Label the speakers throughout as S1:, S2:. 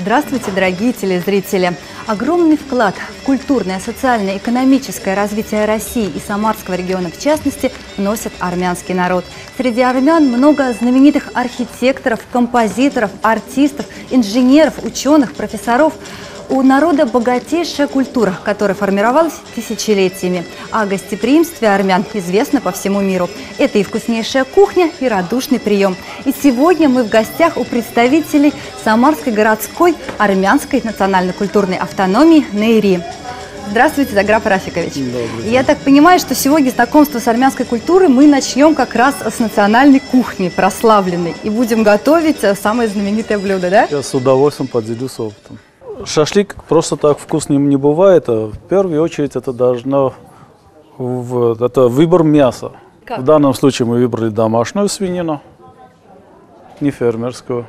S1: Здравствуйте, дорогие телезрители! Огромный вклад в культурное, социальное, экономическое развитие России и Самарского региона в частности вносит армянский народ. Среди армян много знаменитых архитекторов, композиторов, артистов, инженеров, ученых, профессоров. У народа богатейшая культура, которая формировалась тысячелетиями. О гостеприимстве армян известно по всему миру. Это и вкуснейшая кухня, и радушный прием. И сегодня мы в гостях у представителей Самарской городской армянской национально-культурной автономии НАИРИ. Здравствуйте, Заграб Рафикович. Я так понимаю, что сегодня знакомство с армянской культурой мы начнем как раз с национальной кухни, прославленной. И будем готовить самое знаменитое блюдо, да?
S2: Я с удовольствием поделюсь опытом. Шашлык просто так вкусным не бывает. В первую очередь это должно это выбор мяса. Как? В данном случае мы выбрали домашнюю свинину, не фермерскую.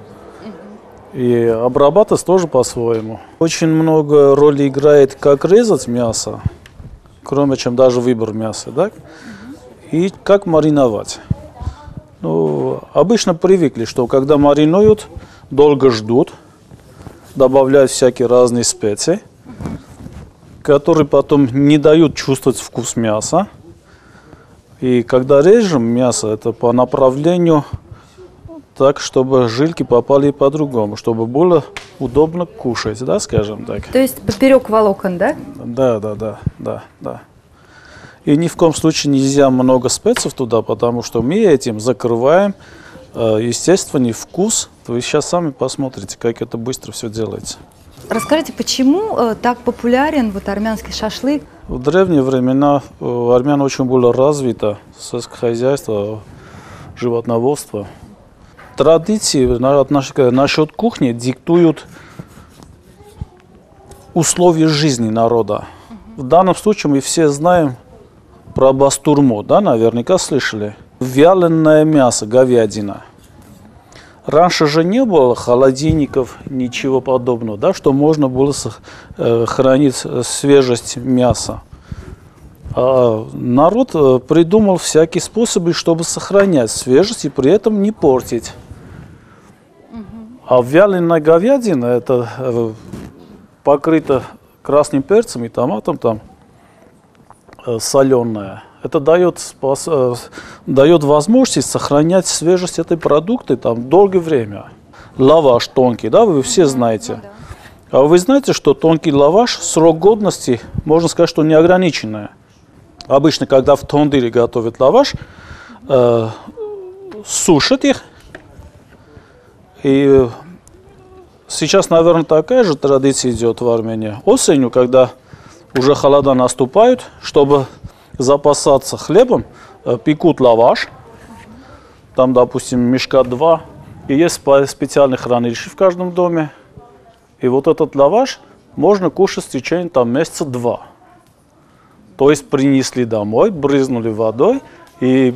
S2: И обрабатывать тоже по-своему. Очень много роли играет, как резать мясо, кроме чем даже выбор мяса, да? И как мариновать. Ну, обычно привыкли, что когда маринуют, долго ждут, добавляют всякие разные специи, которые потом не дают чувствовать вкус мяса. И когда режем мясо, это по направлению так, чтобы жилки попали по-другому, чтобы было удобно кушать, да, скажем так.
S1: То есть поперек волокон, да?
S2: Да. И ни в коем случае нельзя много специй туда, потому что мы этим закрываем естественный вкус. Вы сейчас сами посмотрите, как это быстро все делается.
S1: Расскажите, почему так популярен армянский шашлык?
S2: В древние времена у армян очень было развито сельское хозяйство, животноводство. Традиции насчет кухни диктуют условия жизни народа. В данном случае мы все знаем про бастурму, да, наверняка слышали. Вяленое мясо, говядина. Раньше же не было холодильников, ничего подобного, да, что можно было хранить свежесть мяса. А народ придумал всякие способы, чтобы сохранять свежесть и при этом не портить. А вяленая говядина, это покрыто красным перцем и томатом, там соленая. Это дает возможность сохранять свежесть этой продукта там долгое время. Лаваш тонкий, да, вы все знаете. А вы знаете, что тонкий лаваш, срок годности, можно сказать, что неограниченный. Обычно, когда в тандыре готовят лаваш, сушат их. И сейчас, наверное, такая же традиция идет в Армении. Осенью, когда уже холода наступают, чтобы запасаться хлебом, пекут лаваш, там, допустим, мешка 2, и есть специальные хранилища в каждом доме. И вот этот лаваш можно кушать в течение там, месяца 2. То есть принесли домой, брызнули водой, и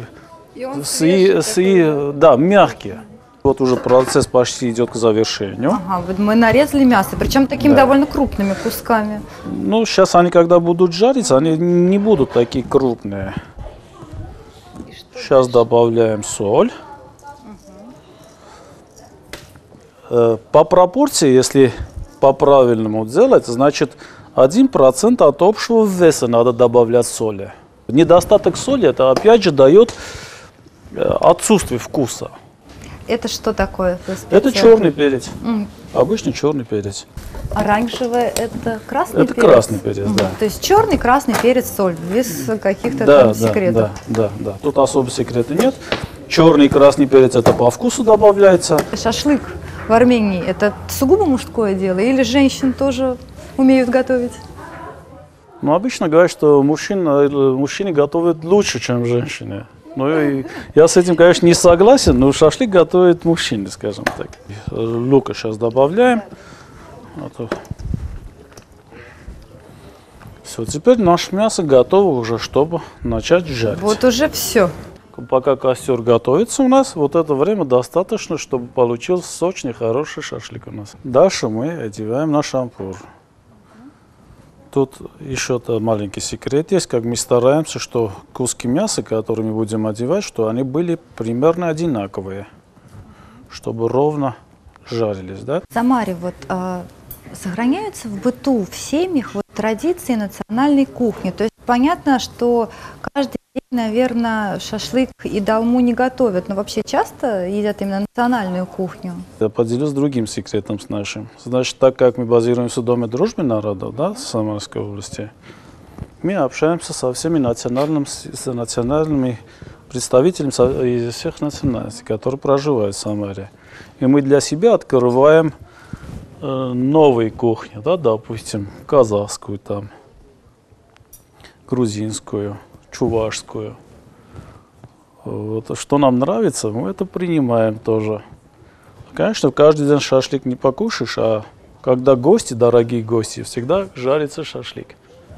S2: да, мягкие. Вот уже процесс почти идет к завершению.
S1: Ага, вот мы нарезали мясо, причем такими довольно крупными кусками.
S2: Ну, сейчас они, когда будут жариться, они не будут такие крупные. Сейчас добавляем соль. По пропорции, если по-правильному делать, значит 1% от общего веса надо добавлять соли. Недостаток соли, это опять же дает отсутствие вкуса.
S1: Это что такое?
S2: Это черный перец. Обычный черный перец.
S1: Оранжевый это красный перец?
S2: Это красный перец, да.
S1: То есть черный, красный перец, соль, без каких-то там секретов.
S2: Да. Тут особо секрета нет. Черный и красный перец это по вкусу добавляется.
S1: Шашлык в Армении это сугубо мужское дело или женщин тоже умеют готовить?
S2: Ну, обычно говорят, что мужчины готовят лучше, чем женщины. Ну, и я с этим, конечно, не согласен, но шашлык готовят мужчины, скажем так. Лука сейчас добавляем. Все, теперь наше мясо готово уже, чтобы начать жарить.
S1: Вот уже все.
S2: Пока костер готовится у нас, вот это время достаточно, чтобы получился сочный, хороший шашлык у нас. Дальше мы одеваем на шампур. Тут еще маленький секрет есть, как мы стараемся, что куски мяса, которые мы будем одевать, что они были примерно одинаковые, чтобы ровно жарились, да.
S1: В Самаре вот сохраняются в быту, в семьях вот традиции национальной кухни. То есть понятно, что каждый день, наверное, шашлык и долму не готовят, но вообще часто едят именно национальную кухню.
S2: Я поделюсь другим секретом с нашим. Значит, так как мы базируемся в Доме дружбы народов, да, в Самарской области, мы общаемся со всеми национальными представителями из всех национальностей, которые проживают в Самаре. И мы для себя открываем новые кухни, да, допустим, казахскую, там, грузинскую, чувашскую. Вот, что нам нравится, мы это принимаем тоже. Конечно, каждый день шашлык не покушаешь, а когда гости, дорогие гости, всегда жарится шашлык.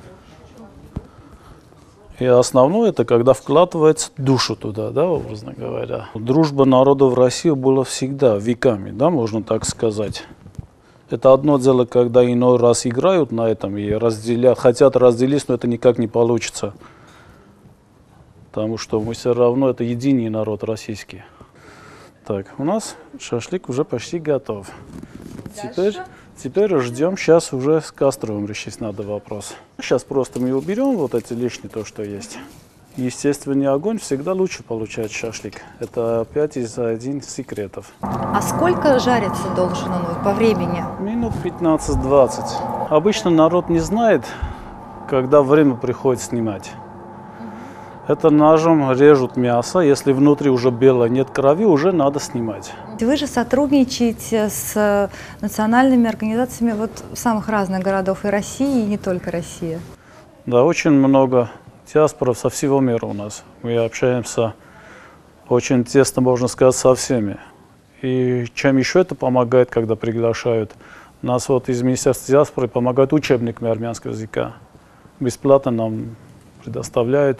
S2: И основное это когда вкладывается душу туда, да, образно говоря. Дружба народов в России была всегда, веками, да, можно так сказать. Это одно дело, когда иной раз играют на этом и разделят, хотят разделить, но это никак не получится. Потому что мы все равно, это единый народ российский. Так, у нас шашлык уже почти готов. Теперь ждем, сейчас уже с кастровым решить надо вопрос. Сейчас просто мы уберем вот эти лишние, то, что есть. Естественный огонь всегда лучше получает шашлык. Это опять один из секретов.
S1: А сколько жариться должен он по времени?
S2: Минут 15-20. Обычно народ не знает, когда время приходит снимать. Это ножом режут мясо, если внутри уже белое, нет крови, уже надо снимать.
S1: Вы же сотрудничаете с национальными организациями вот самых разных городов и России, и не только России.
S2: Да, очень много диаспоров со всего мира у нас. Мы общаемся очень тесно, можно сказать, со всеми. И чем еще это помогает, когда приглашают? Нас вот из Министерства диаспоры помогают учебниками армянского языка. Бесплатно нам предоставляют.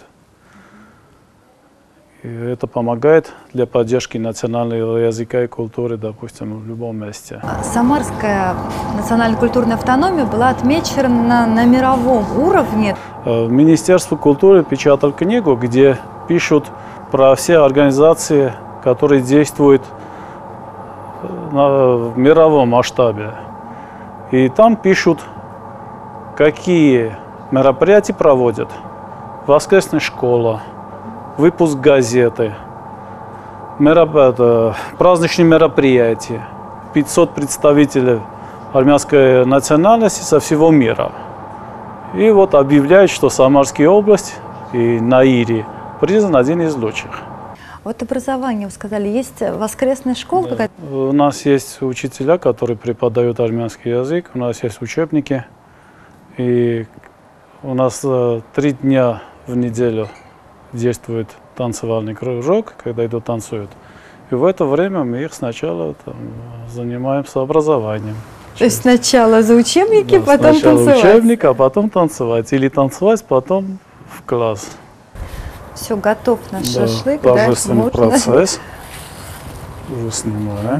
S2: И это помогает для поддержки национального языка и культуры, допустим, в любом месте.
S1: Самарская национально-культурная автономия была отмечена на мировом уровне.
S2: Министерство культуры печатало книгу, где пишут про все организации, которые действуют в мировом масштабе. И там пишут, какие мероприятия проводят. Воскресная школа, выпуск газеты, праздничные мероприятия. 500 представителей армянской национальности со всего мира. И вот объявляют, что Самарская область и Наири признан один из лучших.
S1: Вот образование, вы сказали, есть воскресная школа какая-то?
S2: У нас есть учителя, которые преподают армянский язык, у нас есть учебники. И у нас 3 дня в неделю действует танцевальный кружок, когда идут танцуют. И в это время мы их сначала занимаемся образованием.
S1: То есть сначала за учебники,
S2: да,
S1: потом
S2: сначала
S1: танцевать?
S2: учебник, а потом танцевать. Или танцевать, потом в класс.
S1: Все, готов наш шашлык.
S2: Торжественный
S1: да,
S2: процесс. Уже снимаем.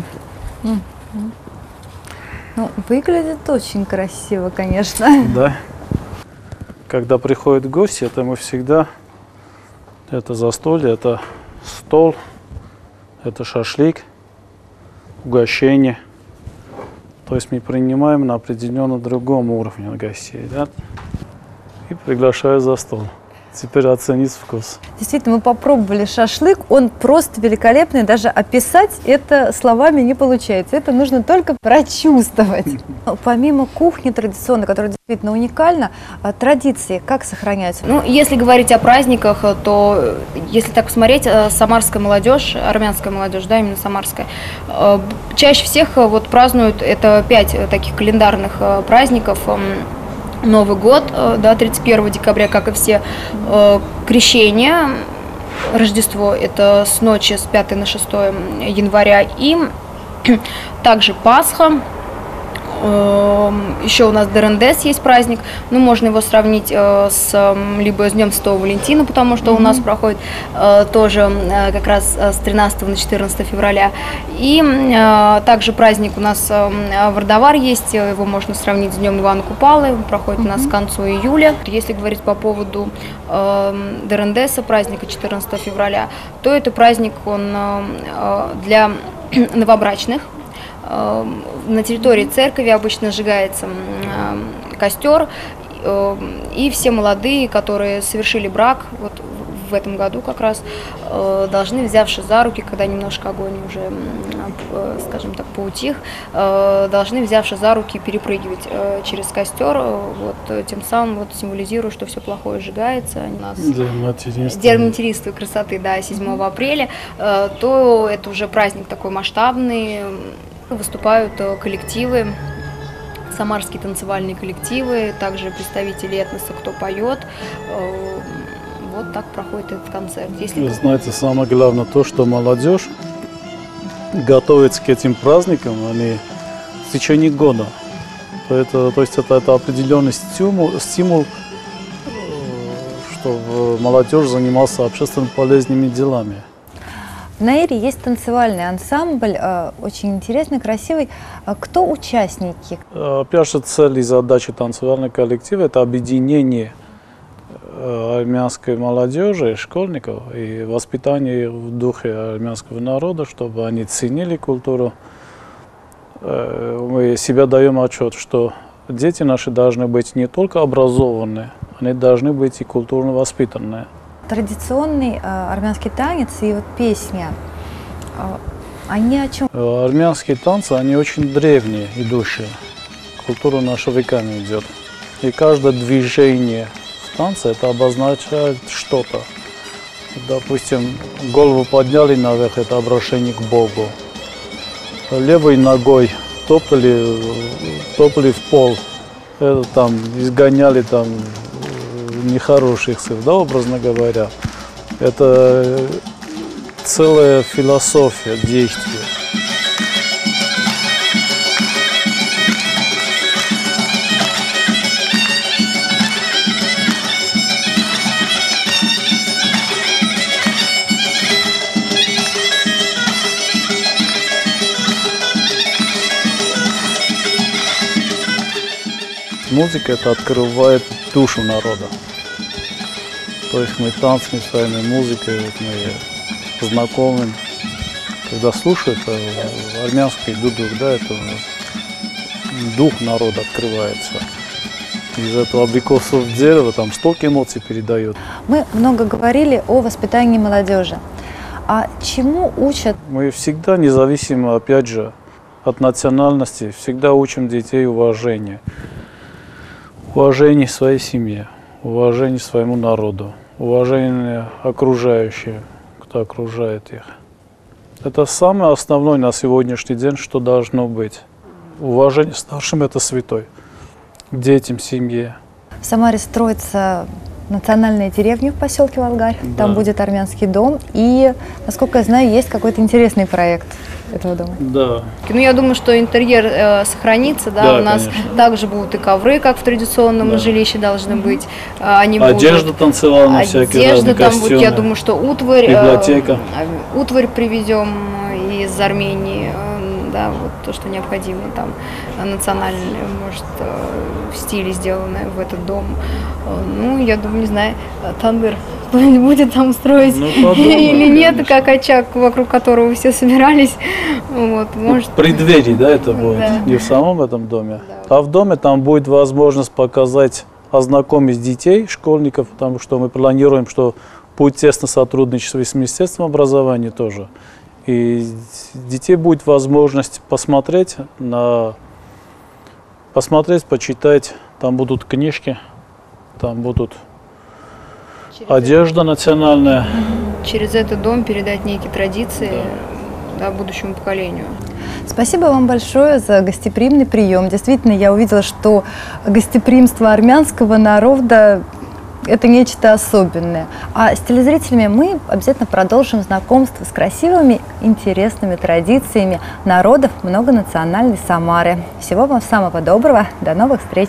S1: Ну, выглядит очень красиво, конечно.
S2: Да. Когда приходят гости, это мы всегда... Это застолье, это стол, это шашлык, угощение. То есть мы принимаем на определенно другом уровне гостей, да? И приглашаю за стол. Теперь оценить вкус.
S1: Действительно, мы попробовали шашлык, он просто великолепный, даже описать это словами не получается. Это нужно только прочувствовать. Помимо кухни традиционной, которая действительно уникальна, традиции как сохраняются?
S3: Ну, если говорить о праздниках, то если так посмотреть, самарская молодежь, армянская молодежь, да, именно самарская, чаще всех вот празднуют это 5 таких календарных праздников. Новый год, да, 31 декабря, как и все, крещение, Рождество, это с ночи с 5 на 6 января, и также Пасха. Еще у нас Дерендес есть праздник, ну, можно его сравнить либо с Днем Святого Валентина, потому что у нас проходит тоже как раз с 13 на 14 февраля. И также праздник у нас Вардавар есть, его можно сравнить с Днем Ивана Купалы, проходит у нас к концу июля. Если говорить по поводу Дерендеса, праздника 14 февраля, то это праздник, он для новобрачных. На территории церкви обычно сжигается костер, и все молодые, которые совершили брак, вот в этом году как раз, должны, взявшись за руки, когда немножко огонь уже, скажем так, поутих, должны, взявшись за руки, перепрыгивать через костер, вот, тем самым вот, символизируя, что все плохое сжигается. У нас День материнства и красоты, да, 7 апреля, то это уже праздник такой масштабный, выступают коллективы, самарские танцевальные коллективы, также представители этноса, кто поет. Вот так проходит этот концерт.
S2: Вы знаете, самое главное то, что молодежь готовится к этим праздникам, они в течение года. То есть это определенный стимул, чтобы молодежь занималась общественно полезными делами.
S1: В Наире есть танцевальный ансамбль, очень интересный, красивый. Кто участники?
S2: Опять же, цель и задача танцевального коллектива – это объединение армянской молодежи, школьников и воспитание в духе армянского народа, чтобы они ценили культуру. Мы себе даем отчет, что дети наши должны быть не только образованные, они должны быть и культурно воспитанные.
S1: Традиционный армянский танец и вот песня, они о чем?
S2: Армянские танцы, они очень древние, идущие. Культура наша веками идет. И каждое движение в танце это обозначает что-то. Допустим, голову подняли наверх, это обращение к Богу. Левой ногой топали в пол, это там изгоняли там нехороших сил, да, образно говоря. Это целая философия действия. Музыка это открывает душу народа. То есть мы танцами, своей музыкой, вот мы знакомы. Когда слушают армянский дудук, да, это дух народа открывается. Из этого абрикосового дерева там столько эмоций передает.
S1: Мы много говорили о воспитании молодежи. А чему учат?
S2: Мы всегда, независимо, опять же, от национальности, всегда учим детей уважению. Уважение своей семье, уважение своему народу, уважение окружающим, кто окружает их. Это самое основное на сегодняшний день, что должно быть. Уважение старшим – это святой. К детям, семье.
S1: В Самаре строится национальная деревня в поселке Волгарь. Да. Там будет армянский дом. И, насколько я знаю, есть какой-то интересный проект этого дома.
S2: Да.
S3: Ну, я думаю, что интерьер сохранится, да,
S2: да,
S3: у нас
S2: конечно.
S3: также будут и ковры, как в традиционном жилище должны быть. Они
S2: одежда
S3: будут,
S2: танцевальная, всякие разные
S3: там
S2: костюмы.
S3: будет, я думаю, что утварь.
S2: Библиотека.
S3: Утварь привезем из Армении, да, вот то, что необходимо там, национальное, может, в стиле сделанное в этот дом. Ну, я думаю, не знаю, тандыр кто-нибудь будет там строить или нет, конечно. Как очаг, вокруг которого все собирались. Вот, может...
S2: В преддверии, да, это будет, да. Не в самом этом доме. Да. А в доме там будет возможность показать, ознакомить детей, школьников, потому что мы планируем, что будет тесное сотрудничество и с Министерством образования тоже. И детей будет возможность посмотреть, почитать, там будут книжки, там будут одежда национальная.
S3: Через этот дом передать некие традиции, да, будущему поколению.
S1: Спасибо вам большое за гостеприимный прием. Действительно, я увидела, что гостеприимство армянского народа – это нечто особенное. А с телезрителями мы обязательно продолжим знакомство с красивыми, интересными традициями народов многонациональной Самары. Всего вам самого доброго. До новых встреч.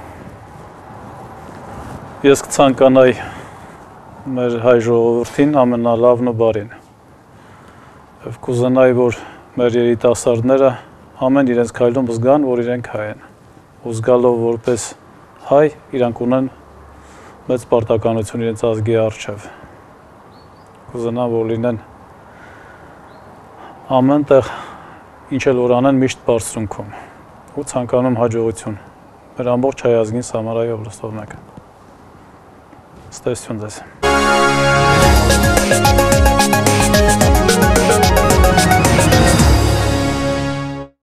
S2: Ես կցանկանայի մեր հայ ժողովրդին ամենալավն ու բարին։ Եվ կուզենայի, որ մեր երիտասարդները ամեն իրենց քայլում զգան, որ իրենք հայ են։ Ու զգալով որպես հայ, իրանք ունեն մեծ պարտականություն իրենց ազգի առջև։ Կուզենամ, որ լինեն ամեն տեղ ինչ էլ որ անեն միշտ բարձրունքում ու ցանկանում հաջողություն մեր ամբողջ հայ ազգին Սամարայի օբլաստով մեկ։ Ստեսություն ձեզ։